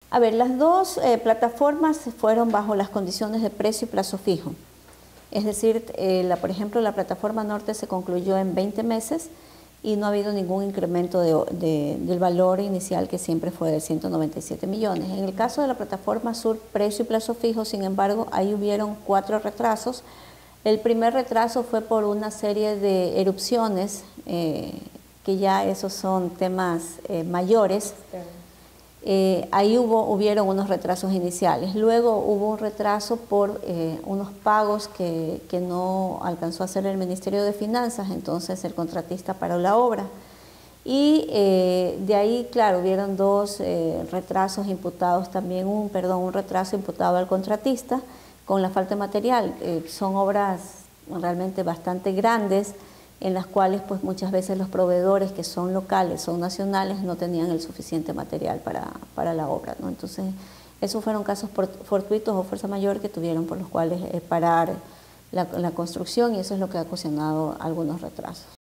A ver, las dos plataformas fueron bajo las condiciones de precio y plazo fijo. Es decir, por ejemplo, la plataforma norte se concluyó en 20 meses y no ha habido ningún incremento del valor inicial, que siempre fue de 197 millones. En el caso de la plataforma sur, precio y plazo fijo, sin embargo, ahí hubieron 4 retrasos. El primer retraso fue por una serie de erupciones, que ya esos son temas mayores. Ahí hubieron unos retrasos iniciales. Luego hubo un retraso por unos pagos que no alcanzó a hacer el Ministerio de Finanzas, entonces el contratista paró la obra. Y de ahí, claro, hubieron 2 retrasos imputados también, un retraso imputado al contratista con la falta de material. Son obras realmente bastante grandes, en las cuales pues muchas veces los proveedores, que son locales, son nacionales, no tenían el suficiente material para la obra, ¿no? Entonces, esos fueron casos fortuitos o fuerza mayor que tuvieron por los cuales parar la construcción, y eso es lo que ha ocasionado algunos retrasos.